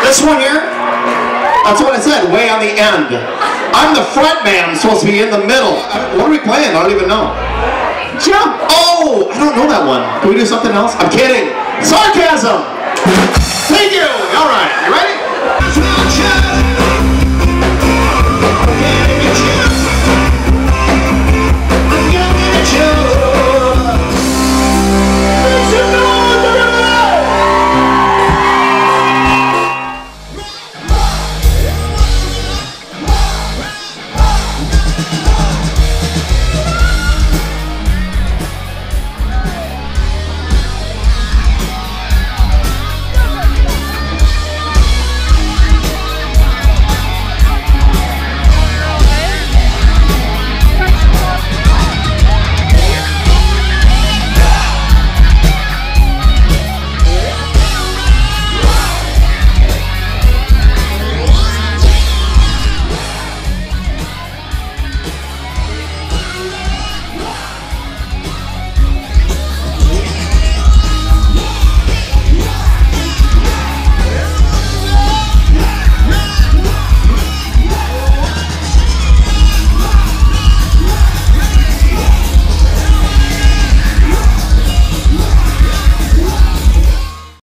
This one here? That's what I said, way on the end. I'm the front man, I'm supposed to be in the middle. What are we playing? I don't even know. Jump! Oh, I don't know that one. Can we do something else? I'm kidding. Sarcasm! Thank you! Alright, you ready?